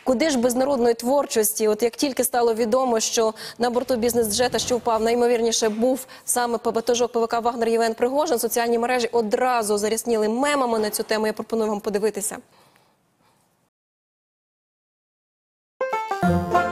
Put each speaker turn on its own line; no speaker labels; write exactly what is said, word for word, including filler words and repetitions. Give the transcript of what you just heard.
Куди ж без народної творчості? От як тільки стало відомо, що на борту бізнес-джета, що впав, найімовірніше був саме ватажок ПВК «Вагнер» Євген Пригожин, соціальні мережі одразу зарясніли мемами на цю тему. Я пропоную вам подивитися.